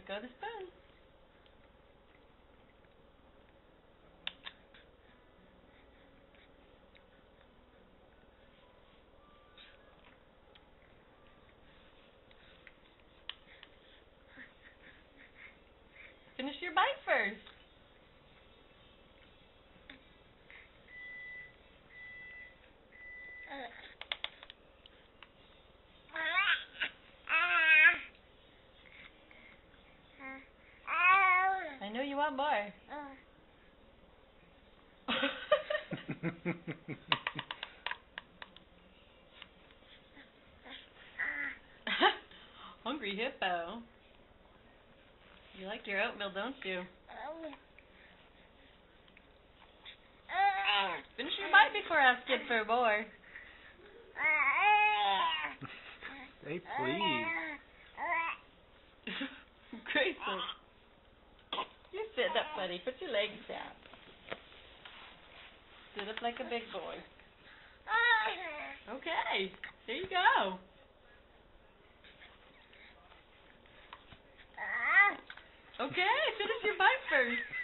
Let go of the spoon. Finish your bite first. I know you want more. Hungry hippo. You like your oatmeal, don't you? Finish your bite before asking for more. Hey, please. Grayson. You sit up, buddy. Put your legs down. Sit up like a big boy. Okay. There you go. Okay, finish your bite first.